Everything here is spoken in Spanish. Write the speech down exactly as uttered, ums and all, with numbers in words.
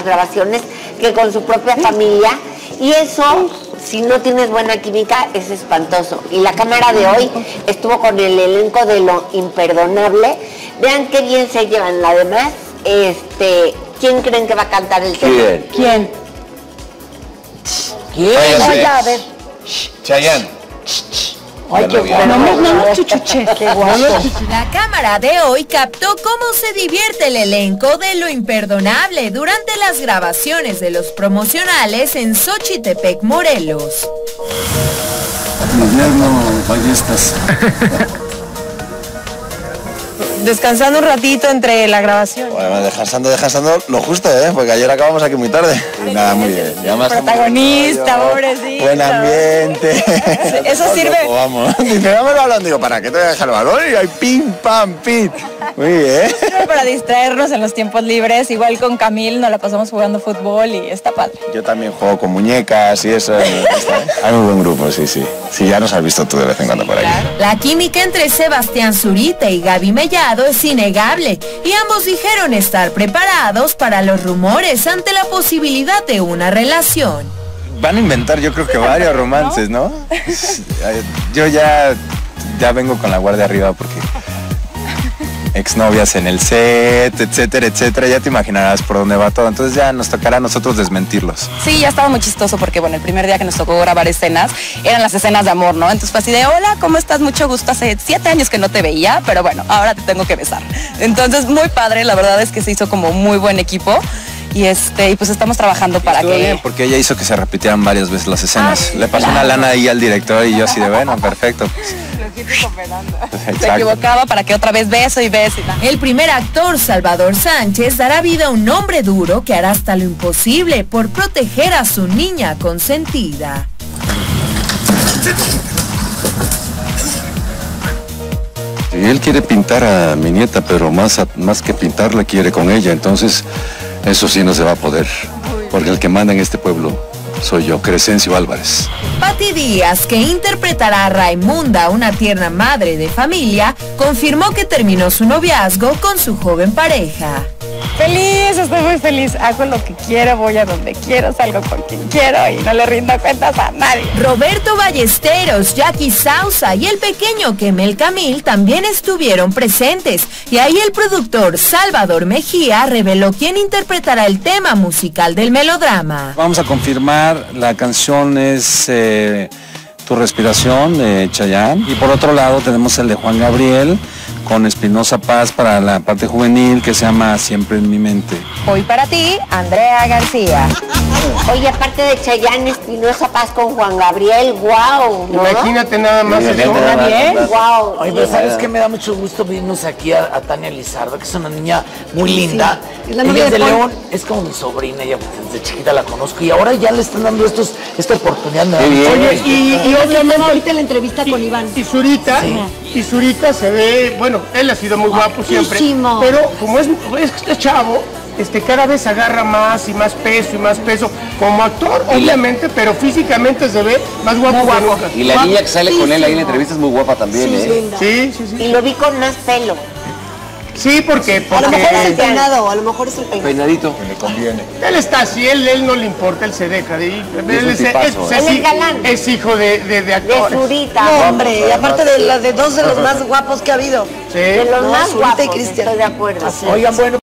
grabaciones que con su propia familia. Y eso, si no tienes buena química, es espantoso. Y la cámara de hoy estuvo con el elenco de Lo Imperdonable. Vean qué bien se llevan. Además, este, ¿quién creen que va a cantar el tema? ¿Quién? ¿Quién? ¿Quién? Oye, a ver. Chayanne. Ay, qué bueno. No, no, no, chuchuche. Qué guapo. La cámara de hoy captó cómo se divierte el elenco de Lo Imperdonable durante las grabaciones de los promocionales en Xochitepec, Morelos. Invierno, ballestas. Descansando un ratito entre la grabación. Bueno, descansando, descansando lo justo, ¿eh? Porque ayer acabamos aquí muy tarde. Y nada, muy bien. Ya más protagonista, pobrecito. Buen ambiente. Eso sirve. Vamos. Dice, dame el balón. Digo, ¿para qué te voy a dejar el balón? Y hay pim, pam, pim. Muy bien. Sirve para distraernos en los tiempos libres. Igual con Camil nos la pasamos jugando fútbol y está padre. Yo también juego con muñecas y eso. Hay muy buen grupo, sí, sí. Sí, ya nos has visto tú de vez en cuando por ahí. La química entre Sebastián Zurita y Gaby Mellado es innegable y ambos dijeron estar preparados para los rumores ante la posibilidad de una relación. Van a inventar yo creo que varios romances, ¿no? Yo ya, ya vengo con la guardia arriba porque exnovias en el set, etcétera, etcétera, ya te imaginarás por dónde va todo, entonces ya nos tocará a nosotros desmentirlos. Sí, ya estaba muy chistoso porque, bueno, el primer día que nos tocó grabar escenas, eran las escenas de amor, ¿no? Entonces fue así de, hola, ¿cómo estás? Mucho gusto, hace siete años que no te veía, pero bueno, ahora te tengo que besar. Entonces, muy padre, la verdad es que se hizo como muy buen equipo. Y este, y pues estamos trabajando para Estuvo que... bien, porque ella hizo que se repitieran varias veces las escenas. Ah, Le pasó claro. una lana ahí al director y yo así de, bueno, perfecto. Se equivocaba para que otra vez beso y beso y nada. El primer actor, Salvador Sánchez, dará vida a un hombre duro que hará hasta lo imposible por proteger a su niña consentida. Sí, él quiere pintar a mi nieta, pero más, a- más que pintarla quiere con ella, entonces eso sí no se va a poder, porque el que manda en este pueblo soy yo, Crescencio Álvarez. Patti Díaz, que interpretará a Raimunda, una tierna madre de familia, confirmó que terminó su noviazgo con su joven pareja. Feliz, estoy muy feliz. Hago lo que quiero, voy a donde quiero, salgo con quien quiero y no le rindo cuentas a nadie. Roberto Ballesteros, Jackie Sousa y el pequeño Kemel Camil también estuvieron presentes. Y ahí el productor Salvador Mejía reveló quién interpretará el tema musical del melodrama. Vamos a confirmar, la canción es eh, Tu Respiración de Chayanne, y por otro lado tenemos el de Juan Gabriel con Espinosa Paz para la parte juvenil, que se llama Siempre en mi mente. Hoy para ti, Andrea García. Oye, aparte de Chayanne, Espinosa Paz con Juan Gabriel, wow, ¿no? Imagínate nada más eso. ¿Está bien? Wow. Oye, pero ¿sabes qué? Me da mucho gusto venirnos aquí a, a Tania Lizardo, que es una niña muy linda. es la Ella novia es de de Paul. León, es como mi sobrina, ella desde chiquita la conozco y ahora ya le están dando estos, esta oportunidad. Me da mucho Oye, gusto. y, y obviamente ahorita la entrevista con Iván. y Zurita, y Zurita se ve, bueno, él ha sido muy guapo siempre, Guapísimo. pero como es, es, es chavo, este, cada vez agarra más y más peso y más peso como actor, obviamente, pero físicamente se ve más guapo que nunca. Y la niña que sale con él ahí en la entrevista es muy guapa también, Sí, ¿eh? linda. Sí, sí, sí. Y lo vi con más pelo. Sí, porque, A lo mejor es el porque peinado, a lo mejor es el peinado. Peinadito. Le conviene. él está así, él, él no le importa, él se deja de ir. Él un es, tipazo, es- ¿eh? es Él es hi- galán. es hijo de, de, de De actores. Zurita. No, hombre, y aparte de, la, de dos de los más guapos que ha habido. Sí. De los No, más Zurita y guapos, Cristian. estoy de acuerdo. Oigan, bueno.